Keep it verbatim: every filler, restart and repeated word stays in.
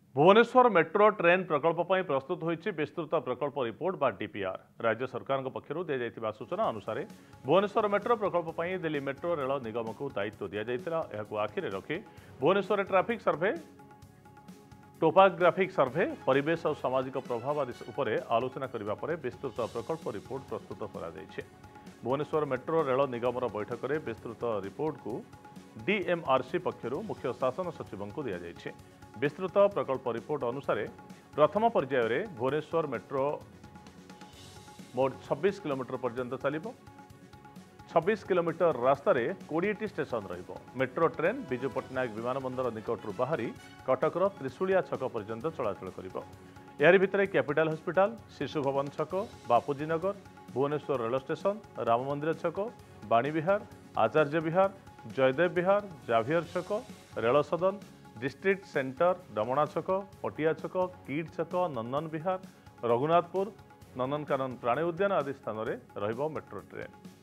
Bhubaneswar metro train प्रकल्प पर प्रस्तुत होइछि विस्तृत प्रकल्प रिपोर्ट बा डीपीआर। राज्य सरकार पक्षर दी जाइथिबा सूचना अनुसार भुवनेश्वर मेट्रो प्रकल्प पर दिल्ली मेट्रो रेल निगम को दायित्व दि जाइथिला। एहाकु आखिरे रखी Bhubaneswar traffic survey, topographic survey, परिवेश और सामाजिक प्रभाव आदि उपरे आलोचना करबा परे विस्तृत प्रकल्प रिपोर्ट प्रस्तुत करा जाइछि। भुवनेश्वर मेट्रो रेल निगम बैठक में विस्तृत रिपोर्ट को डीएमआरसी पक्षर मुख्य शासन सचिव को दि जाइछि। विस्तृत प्रकल्प रिपोर्ट अनुसार प्रथम पर्याय में भुवनेश्वर मेट्रो मोट छब्बीस किलोमीटर पर्यंत चलिबो। छब्बीस किलोमीटर रास्तार कोड़े स्टेशन रहिबो। मेट्रो ट्रेन विजु पट्टनायक विमानबंदर निकटरू बाहरी कटकर त्रिशूलिया छक पर्यंत चलाचल करिबो। यारि भितरे कैपिटल हॉस्पिटल, शिशु भवन छक, बापूजी नगर, भुवनेश्वर रेल स्टेशन, राम मंदिर छक, बाणी विहार, आचार्य विहार, जयदेव विहार, जाभियर छक, रेल सदन, डिस्ट्रिक्ट सेंटर, डमणा छक, पटिया छक, किड छक, नंदन विहार, रघुनाथपुर, नंदनकानन प्राणी उद्यान आदि स्थान में रहिबो मेट्रो ट्रेन।